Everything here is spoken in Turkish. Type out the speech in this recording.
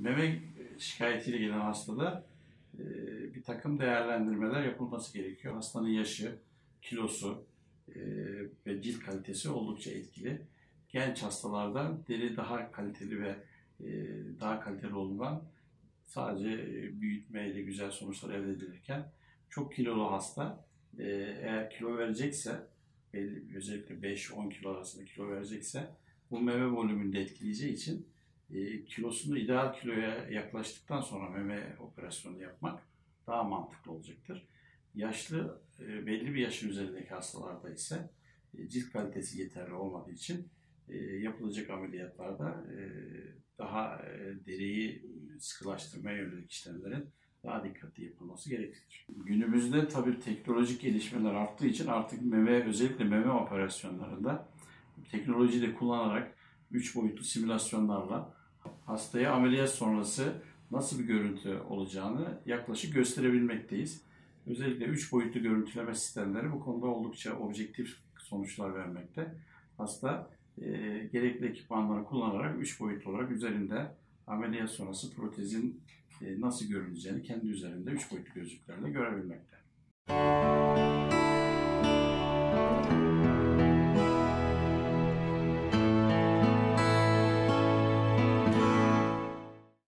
Meme şikayetiyle gelen hastada bir takım değerlendirmeler yapılması gerekiyor. Hastanın yaşı, kilosu ve cilt kalitesi oldukça etkili. Genç hastalarda deri daha kaliteli ve daha kaliteli olduğundan sadece büyütmeyle güzel sonuçlar elde edilirken çok kilolu hasta eğer kilo verecekse, özellikle 5-10 kilo arasında kilo verecekse bu meme volümünü de etkileyeceği için kilosunu ideal kiloya yaklaştıktan sonra meme operasyonu yapmak daha mantıklı olacaktır. Yaşlı, belli bir yaşın üzerindeki hastalarda ise cilt kalitesi yeterli olmadığı için yapılacak ameliyatlarda daha deriyi sıkılaştırmaya yönelik işlemlerin daha dikkatli yapılması gerekir. Günümüzde tabii teknolojik gelişmeler arttığı için artık özellikle meme operasyonlarında teknolojiyi de kullanarak 3 boyutlu simülasyonlarla hastaya ameliyat sonrası nasıl bir görüntü olacağını yaklaşık gösterebilmekteyiz. Özellikle 3 boyutlu görüntüleme sistemleri bu konuda oldukça objektif sonuçlar vermekte. Hasta gerekli ekipmanları kullanarak 3 boyutlu olarak üzerinde ameliyat sonrası protezin nasıl görüneceğini kendi üzerinde 3 boyutlu gözlüklerle görebilmekte.